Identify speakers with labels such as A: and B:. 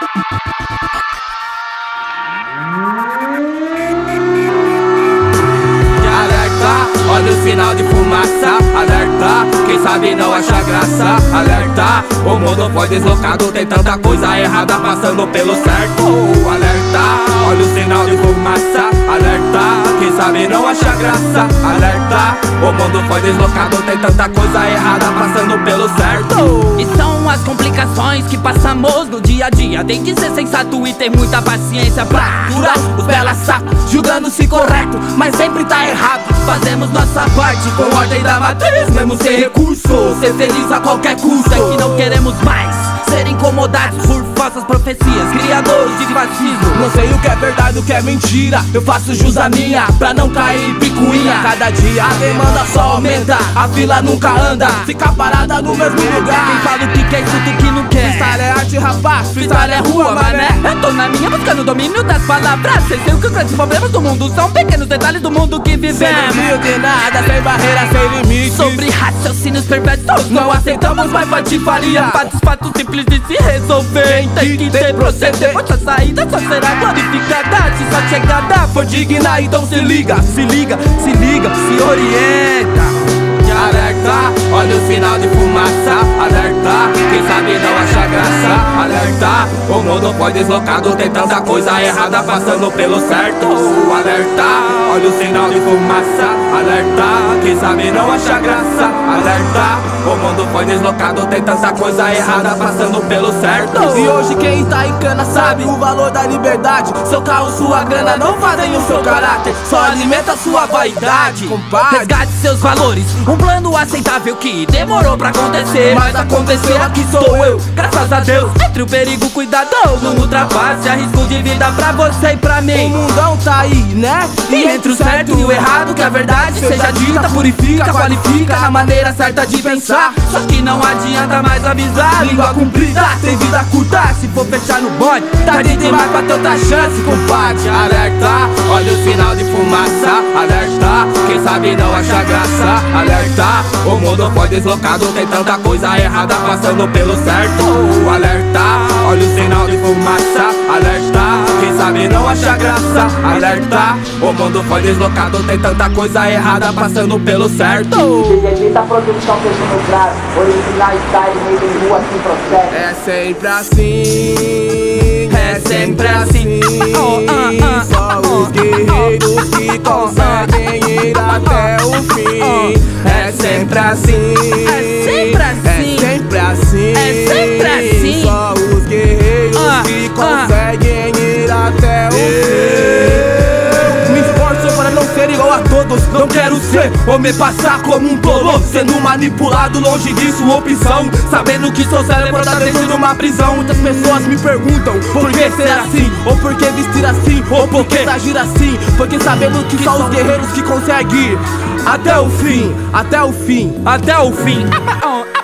A: Olha o sinal de fumaça, alerta. Quem sabe não acha graça, alerta. O mundo foi deslocado, tem tanta coisa errada passando pelo certo. Alerta, olha o sinal de fumaça, alerta. Quem sabe não acha graça, alerta. O mundo foi deslocado, tem tanta coisa errada passando pelo certo.
B: E são as complicações que passamos no dia a dia. Tem que ser sensato e ter muita paciência pra curar os belas sacos, julgando-se correto, mas sempre tá errado. Fazemos nossa parte com ordem da matriz, mesmo sem recurso. Ser feliz a qualquer custo, é que não queremos mais ser incomodados por falsas profecias, criadores de fascismo.
C: Não sei o que é verdade, o que é mentira. Eu faço jus a minha, pra não cair em picuinha. Cada dia a demanda só aumenta, a fila nunca anda, fica parada no mesmo lugar.
B: Quem fala o que quer, escuta o que não quer.
C: Freestyle é arte, rapaz, freestyle é rua, mané.
B: Eu tô na minha buscando o domínio das palavras. Sei que os grandes problemas do mundo são pequenos detalhes do mundo que vivemos.
C: Sem desvio de nada, sem barreira, sem limites.
B: Sobre raciocínios perversos não aceitamos mais patifaria. Fatos simples de se resolver. Tem que ter proceder, pois a saída só será glorificada se sua chegada for digna. Então se liga, se liga, se liga, se orienta.
A: Alerta, olha o sinal de fumaça, alerta. Quem sabe não acha graça, alerta. O mundo foi deslocado, tem tanta coisa errada passando pelo certo. Alerta, olha o sinal de fumaça, alerta. Quem sabe não acha graça, alerta. O mundo foi deslocado, tem tanta coisa errada passando pelo certo.
C: E hoje quem tá em cana sabe o valor da liberdade. Seu carro, sua grana não fazem o seu caráter, só alimenta sua vaidade. Compadre,
B: resgate seus valores, um plano aceitável que demorou pra acontecer,
C: mas aconteceu, aqui sou eu,
B: graças a Deus. Entre o perigo cuidadoso, não ultrapasse a risco de vida pra você e pra mim.
C: O mundão tá aí, né?
B: E entre o certo e o errado, que a verdade seja dita, purifica, qualifica na maneira certa de pensar. Só que não adianta mais avisar,
C: língua comprida tem vida curta. Se for fechar no bonde, tarde demais pra ter outra chance, compadre.
A: Alerta, olha o sinal de fumaça, alerta. Quem sabe não acha graça, alerta. O mundo foi deslocado, tem tanta coisa errada passando pelo certo. Alerta, olha o sinal de fumaça, alerta. Quem sabe não acha graça, alerta. O mundo foi deslocado, tem tanta coisa errada passando pelo certo.
D: Evita a produção personalizada, original style, meio em rua, assim procede.
C: É sempre assim,
B: é sempre assim.
C: Só os guerreiros que conseguem ir até o fim. É sempre assim,
B: é sempre assim,
C: é sempre assim,
B: é sempre assim.
C: Só os guerreiros que conseguem ir até o fim. Me esforço para não ser igual a todos, não quero ser ou me passar como um tolo, sendo manipulado, longe disso opção, sabendo que seu cérebro tá dentro de uma prisão. Muitas pessoas me perguntam por que ser assim, ou por que vestir assim, ou por que agir assim, porque sabendo que só os guerreiros que conseguem ir até o fim, até o fim,
B: até o fim.